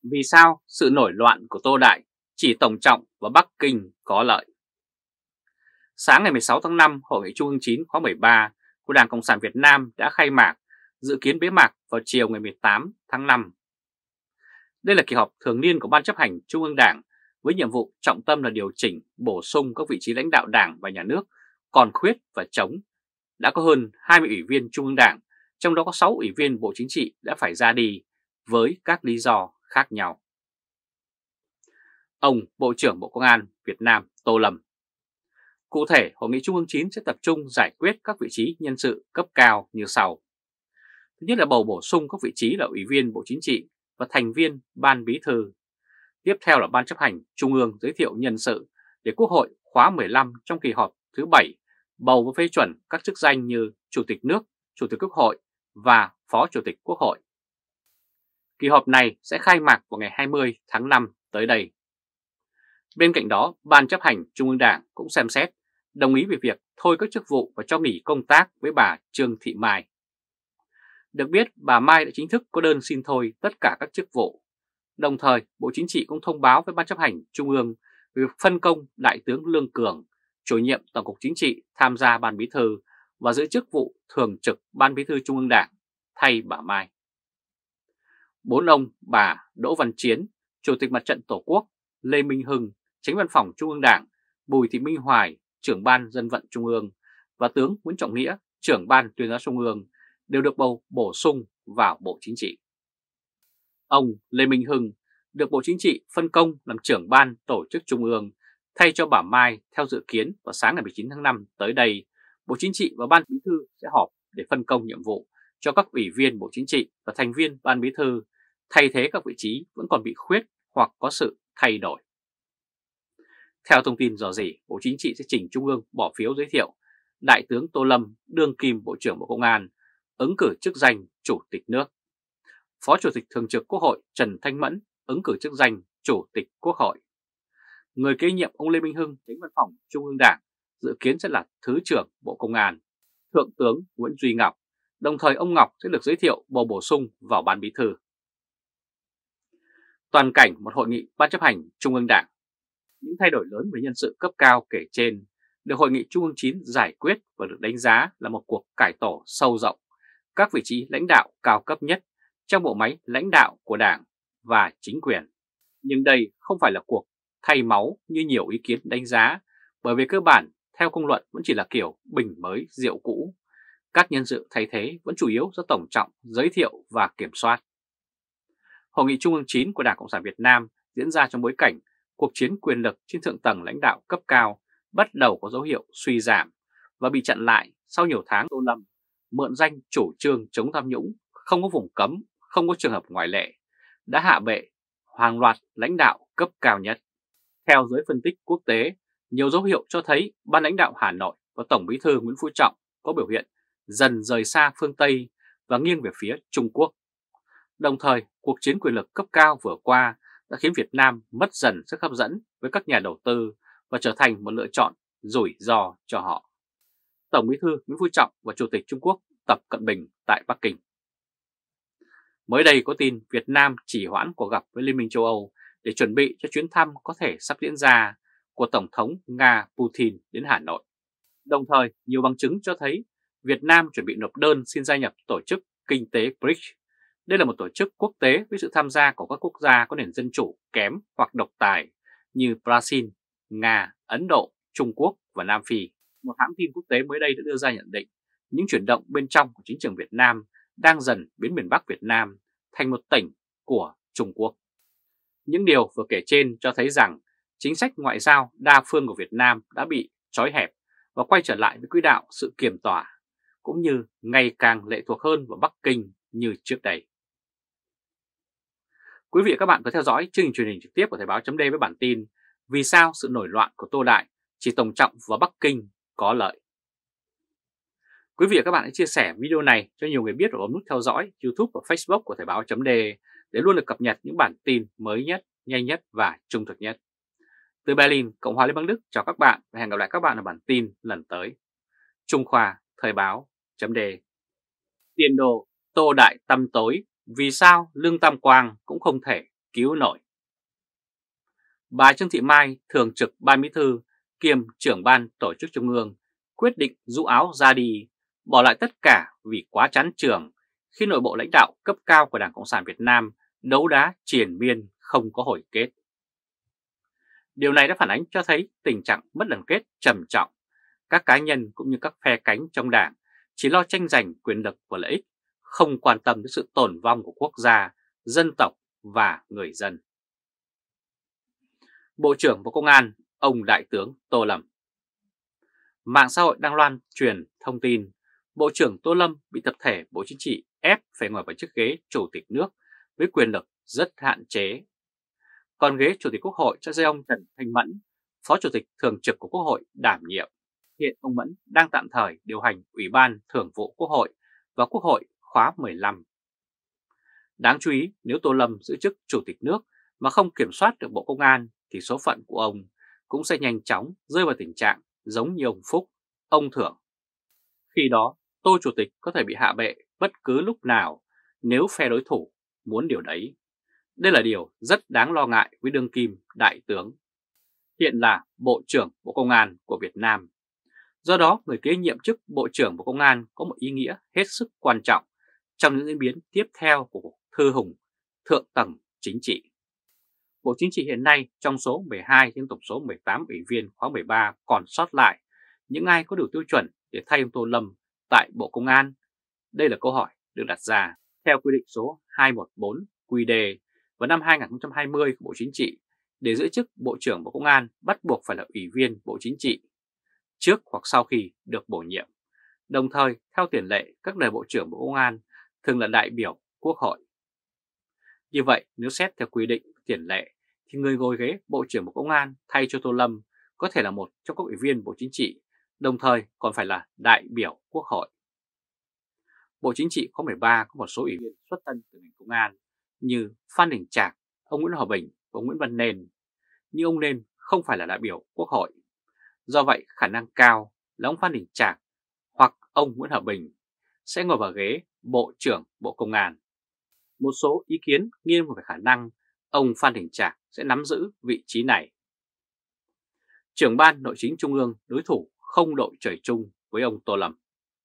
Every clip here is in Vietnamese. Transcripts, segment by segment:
Vì sao sự nổi loạn của Tô Đại chỉ Tổng Trọng và Bắc Kinh có lợi? Sáng ngày 16 tháng 5, Hội nghị Trung ương 9 khóa 13 của Đảng Cộng sản Việt Nam đã khai mạc, dự kiến bế mạc vào chiều ngày 18 tháng 5. Đây là kỳ họp thường niên của Ban chấp hành Trung ương Đảng với nhiệm vụ trọng tâm là điều chỉnh, bổ sung các vị trí lãnh đạo Đảng và Nhà nước còn khuyết và trống. Đã có hơn 20 ủy viên Trung ương Đảng, trong đó có 6 ủy viên Bộ Chính trị đã phải ra đi với các lý do khác nhau. Ông Bộ trưởng Bộ Công an Việt Nam Tô Lâm. Cụ thể, Hội nghị Trung ương 9 sẽ tập trung giải quyết các vị trí nhân sự cấp cao như sau. Thứ nhất là bầu bổ sung các vị trí là Ủy viên Bộ Chính trị và thành viên Ban Bí thư. Tiếp theo là Ban chấp hành Trung ương giới thiệu nhân sự để Quốc hội khóa 15 trong kỳ họp thứ 7 bầu và phê chuẩn các chức danh như Chủ tịch nước, Chủ tịch Quốc hội và Phó Chủ tịch Quốc hội. Kỳ họp này sẽ khai mạc vào ngày 20 tháng 5 tới đây. Bên cạnh đó, Ban chấp hành Trung ương Đảng cũng xem xét đồng ý về việc thôi các chức vụ và cho nghỉ công tác với bà Trương Thị Mai. Được biết, bà Mai đã chính thức có đơn xin thôi tất cả các chức vụ. Đồng thời, Bộ Chính trị cũng thông báo với Ban chấp hành Trung ương về việc phân công Đại tướng Lương Cường, chủ nhiệm Tổng cục Chính trị tham gia Ban Bí thư và giữ chức vụ thường trực Ban Bí thư Trung ương Đảng thay bà Mai. 4 ông bà Đỗ Văn Chiến, Chủ tịch Mặt trận Tổ quốc, Lê Minh Hưng, Chánh Văn phòng Trung ương Đảng, Bùi Thị Minh Hoài, trưởng Ban Dân vận Trung ương và tướng Nguyễn Trọng Nghĩa, trưởng Ban Tuyên giáo Trung ương đều được bầu bổ sung vào Bộ Chính trị. Ông Lê Minh Hưng được Bộ Chính trị phân công làm trưởng Ban Tổ chức Trung ương thay cho bà Mai. Theo dự kiến vào sáng ngày 19 tháng 5 tới đây, Bộ Chính trị và Ban Bí thư sẽ họp để phân công nhiệm vụ cho các ủy viên Bộ Chính trị và thành viên Ban Bí thư, thay thế các vị trí vẫn còn bị khuyết hoặc có sự thay đổi. Theo thông tin rò rỉ, Bộ Chính trị sẽ trình Trung ương bỏ phiếu giới thiệu Đại tướng Tô Lâm, đương kim Bộ trưởng Bộ Công an, ứng cử chức danh Chủ tịch nước. Phó Chủ tịch Thường trực Quốc hội Trần Thanh Mẫn ứng cử chức danh Chủ tịch Quốc hội. Người kế nhiệm ông Lê Minh Hưng, Chánh Văn phòng Trung ương Đảng, dự kiến sẽ là Thứ trưởng Bộ Công an, Thượng tướng Nguyễn Duy Ngọc. Đồng thời ông Ngọc sẽ được giới thiệu bầu bổ sung vào Ban Bí thư. Toàn cảnh một hội nghị Ban chấp hành Trung ương Đảng. Những thay đổi lớn về nhân sự cấp cao kể trên được Hội nghị Trung ương 9 giải quyết và được đánh giá là một cuộc cải tổ sâu rộng các vị trí lãnh đạo cao cấp nhất trong bộ máy lãnh đạo của Đảng và chính quyền. Nhưng đây không phải là cuộc thay máu như nhiều ý kiến đánh giá, bởi vì cơ bản theo công luận vẫn chỉ là kiểu bình mới rượu cũ. Các nhân sự thay thế vẫn chủ yếu do Tổng Trọng giới thiệu và kiểm soát. Hội nghị Trung ương 9 của Đảng Cộng sản Việt Nam diễn ra trong bối cảnh cuộc chiến quyền lực trên thượng tầng lãnh đạo cấp cao bắt đầu có dấu hiệu suy giảm và bị chặn lại sau nhiều tháng Tô Lâm mượn danh chủ trương chống tham nhũng, không có vùng cấm, không có trường hợp ngoại lệ, đã hạ bệ hàng loạt lãnh đạo cấp cao nhất. Theo giới phân tích quốc tế, nhiều dấu hiệu cho thấy ban lãnh đạo Hà Nội và Tổng Bí thư Nguyễn Phú Trọng có biểu hiện dần rời xa phương Tây và nghiêng về phía Trung Quốc. Đồng thời, cuộc chiến quyền lực cấp cao vừa qua đã khiến Việt Nam mất dần sức hấp dẫn với các nhà đầu tư và trở thành một lựa chọn rủi ro cho họ. Tổng Bí thư Nguyễn Phú Trọng và Chủ tịch Trung Quốc Tập Cận Bình tại Bắc Kinh. Mới đây có tin Việt Nam trì hoãn cuộc gặp với Liên minh châu Âu để chuẩn bị cho chuyến thăm có thể sắp diễn ra của Tổng thống Nga Putin đến Hà Nội. Đồng thời, nhiều bằng chứng cho thấy Việt Nam chuẩn bị nộp đơn xin gia nhập Tổ chức Kinh tế BRICS. Đây là một tổ chức quốc tế với sự tham gia của các quốc gia có nền dân chủ kém hoặc độc tài như Brazil, Nga, Ấn Độ, Trung Quốc và Nam Phi. Một hãng tin quốc tế mới đây đã đưa ra nhận định những chuyển động bên trong của chính trường Việt Nam đang dần biến miền Bắc Việt Nam thành một tỉnh của Trung Quốc. Những điều vừa kể trên cho thấy rằng chính sách ngoại giao đa phương của Việt Nam đã bị trói hẹp và quay trở lại với quỹ đạo sự kiềm tỏa, cũng như ngày càng lệ thuộc hơn vào Bắc Kinh như trước đây. Quý vị và các bạn có theo dõi chương trình truyền hình trực tiếp của Thời báo chấm với bản tin Vì sao sự nổi loạn của Tô Đại chỉ Tổng Trọng và Bắc Kinh có lợi. Quý vị và các bạn hãy chia sẻ video này cho nhiều người biết và bấm nút theo dõi YouTube và Facebook của Thời báo chấm để luôn được cập nhật những bản tin mới nhất, nhanh nhất và trung thực nhất. Từ Berlin, Cộng hòa Liên bang Đức chào các bạn và hẹn gặp lại các bạn ở bản tin lần tới. Trung Khoa, Thời báo chấm Tiền đồ Tô Đại tăm tối, vì sao Lương Tam Quang cũng không thể cứu nổi. Bà Trương Thị Mai, thường trực Ban Bí thư kiêm trưởng ban tổ chức Trung ương, quyết định rũ áo ra đi, bỏ lại tất cả vì quá chán trường khi nội bộ lãnh đạo cấp cao của Đảng Cộng sản Việt Nam đấu đá triền miên không có hồi kết. Điều này đã phản ánh cho thấy tình trạng mất đoàn kết trầm trọng. Các cá nhân cũng như các phe cánh trong Đảng chỉ lo tranh giành quyền lực và lợi ích, không quan tâm đến sự tồn vong của quốc gia, dân tộc và người dân. Bộ trưởng Bộ Công an, ông Đại tướng Tô Lâm. Mạng xã hội đang loan truyền thông tin Bộ trưởng Tô Lâm bị tập thể Bộ Chính trị ép phải ngồi vào chiếc ghế Chủ tịch nước với quyền lực rất hạn chế. Còn ghế Chủ tịch Quốc hội cho ông Trần Thanh Mẫn, Phó Chủ tịch Thường trực của Quốc hội đảm nhiệm. Hiện ông Mẫn đang tạm thời điều hành Ủy ban Thường vụ Quốc hội và Quốc hội khóa 15. Đáng chú ý, nếu Tô Lâm giữ chức Chủ tịch nước mà không kiểm soát được Bộ Công an thì số phận của ông cũng sẽ nhanh chóng rơi vào tình trạng giống như ông Phúc, ông Thưởng. Khi đó, Tô Chủ tịch có thể bị hạ bệ bất cứ lúc nào nếu phe đối thủ muốn điều đấy. Đây là điều rất đáng lo ngại với đương kim đại tướng, hiện là Bộ trưởng Bộ Công an của Việt Nam. Do đó, người kế nhiệm chức Bộ trưởng Bộ Công an có một ý nghĩa hết sức quan trọng trong những diễn biến tiếp theo của cuộc thư hùng thượng tầng chính trị. Bộ Chính trị hiện nay trong số 12 trên tổng số 18 ủy viên khóa 13 còn sót lại, những ai có đủ tiêu chuẩn để thay ông Tô Lâm tại Bộ Công an? Đây là câu hỏi được đặt ra. Theo quy định số 214 QĐ vào năm 2020 của Bộ Chính trị, để giữ chức Bộ trưởng Bộ Công an bắt buộc phải là ủy viên Bộ Chính trị trước hoặc sau khi được bổ nhiệm. Đồng thời, theo tiền lệ, các đời Bộ trưởng Bộ Công an thường là đại biểu Quốc hội. Như vậy, nếu xét theo quy định tiền lệ, thì người ngồi ghế Bộ trưởng Bộ Công an thay cho Tô Lâm có thể là một trong các ủy viên Bộ Chính trị, đồng thời còn phải là đại biểu Quốc hội. Bộ Chính trị khóa 13 có một số ủy viên xuất thân từ ngành công an như Phan Đình Trạc, ông Nguyễn Hòa Bình và ông Nguyễn Văn Nên, nhưng ông Nên không phải là đại biểu Quốc hội. Do vậy, khả năng cao là ông Phan Đình Trạc hoặc ông Nguyễn Hòa Bình sẽ ngồi vào ghế Bộ trưởng Bộ Công an. Một số ý kiến nghiêng về khả năng ông Phan Đình Trạc sẽ nắm giữ vị trí này. Trưởng ban Nội chính Trung ương đối thủ không đội trời chung với ông Tô Lâm.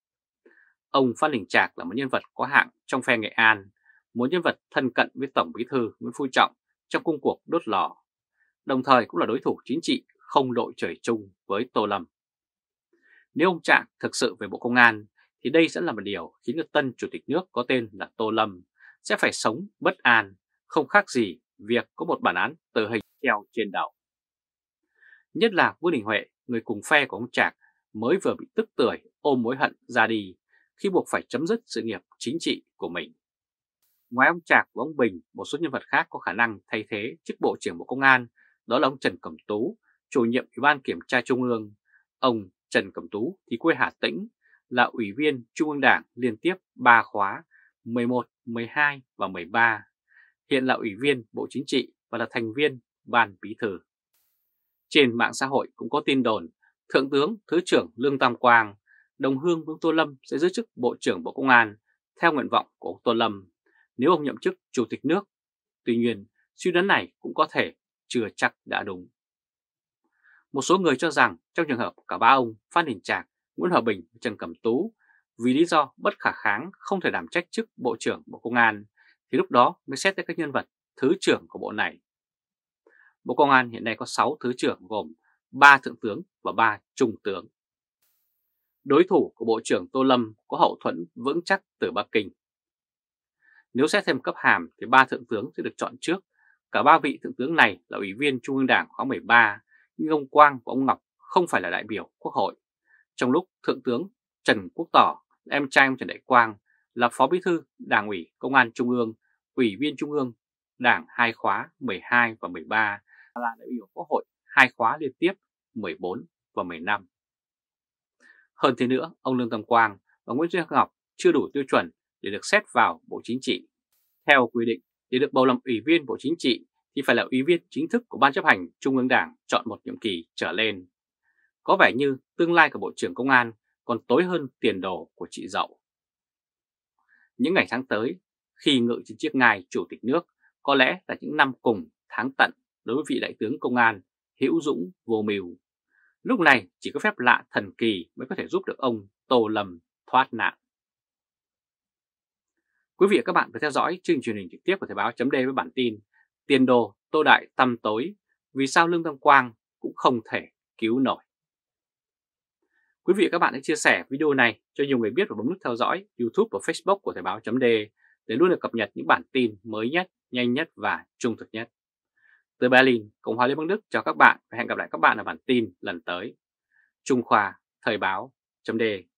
Ông Phan Đình Trạc là một nhân vật có hạng trong phe Nghệ An, một nhân vật thân cận với Tổng Bí thư Nguyễn Phú Trọng trong công cuộc đốt lò, đồng thời cũng là đối thủ chính trị không đội trời chung với Tô Lâm. Nếu ông Trạc thực sự về Bộ Công an thì đây sẽ là một điều khiến cho tân Chủ tịch nước có tên là Tô Lâm sẽ phải sống bất an, không khác gì việc có một bản án tử hình treo trên đầu. Nhất là Vương Đình Huệ, người cùng phe của ông Trạc, mới vừa bị tức tưởi ôm mối hận ra đi khi buộc phải chấm dứt sự nghiệp chính trị của mình. Ngoài ông Trạc và ông Bình, một số nhân vật khác có khả năng thay thế chức Bộ trưởng Bộ Công an đó là ông Trần Cẩm Tú, chủ nhiệm Ủy ban Kiểm tra Trung ương. Ông Trần Cẩm Tú thì quê Hà Tĩnh, là Ủy viên Trung ương Đảng liên tiếp 3 khóa 11, 12 và 13, hiện là Ủy viên Bộ Chính trị và là thành viên Ban Bí thư. Trên mạng xã hội cũng có tin đồn Thượng tướng Thứ trưởng Lương Tam Quang đồng hương với Tô Lâm sẽ giữ chức Bộ trưởng Bộ Công an theo nguyện vọng của ông Tô Lâm nếu ông nhậm chức Chủ tịch nước. Tuy nhiên, suy đoán này cũng có thể chưa chắc đã đúng. Một số người cho rằng trong trường hợp cả ba ông Phan Đình Trạc, Nguyễn Hòa Bình và Trần Cẩm Tú vì lý do bất khả kháng không thể đảm trách chức Bộ trưởng Bộ Công an thì lúc đó mới xét tới các nhân vật Thứ trưởng của bộ này. Bộ Công an hiện nay có 6 Thứ trưởng gồm 3 Thượng tướng và 3 Trung tướng. Đối thủ của Bộ trưởng Tô Lâm có hậu thuẫn vững chắc từ Bắc Kinh. Nếu xét thêm cấp hàm thì 3 Thượng tướng sẽ được chọn trước. Cả 3 vị Thượng tướng này là Ủy viên Trung ương Đảng khóa 13, nhưng ông Quang và ông Ngọc không phải là đại biểu Quốc hội. Trong lúc Thượng tướng Trần Quốc Tỏ, em trai ông Trần Đại Quang, là Phó Bí thư Đảng ủy Công an Trung ương, Ủy viên Trung ương Đảng 2 khóa 12 và 13, là đại biểu Quốc hội 2 khóa liên tiếp 14 và 15. Hơn thế nữa, ông Lương Tam Quang và Nguyễn Duy Ngọc chưa đủ tiêu chuẩn để được xét vào Bộ Chính trị. Theo quy định, để được bầu làm Ủy viên Bộ Chính trị thì phải là Ủy viên chính thức của Ban Chấp hành Trung ương Đảng chọn một nhiệm kỳ trở lên. Có vẻ như tương lai của Bộ trưởng Công an còn tối hơn tiền đồ của chị Dậu. Những ngày tháng tới, khi ngự trên chiếc ngai Chủ tịch nước, có lẽ là những năm cùng tháng tận đối với vị đại tướng công an hữu dũng vô mưu. Lúc này chỉ có phép lạ thần kỳ mới có thể giúp được ông Tô Lâm thoát nạn. Quý vị và các bạn phải theo dõi chương trình truyền hình trực tiếp của Thời báo chấm với bản tin Tiền đồ Tô Đại tăm tối, vì sao Lương Tâm Quang cũng không thể cứu nổi. Quý vị và các bạn hãy chia sẻ video này cho nhiều người biết và bấm nút theo dõi YouTube và Facebook của Thời báo chấm để luôn được cập nhật những bản tin mới nhất, nhanh nhất và trung thực nhất. Từ Berlin, Cộng hòa Liên bang Đức chào các bạn và hẹn gặp lại các bạn ở bản tin lần tới. Trung Khoa, Thời báo chấm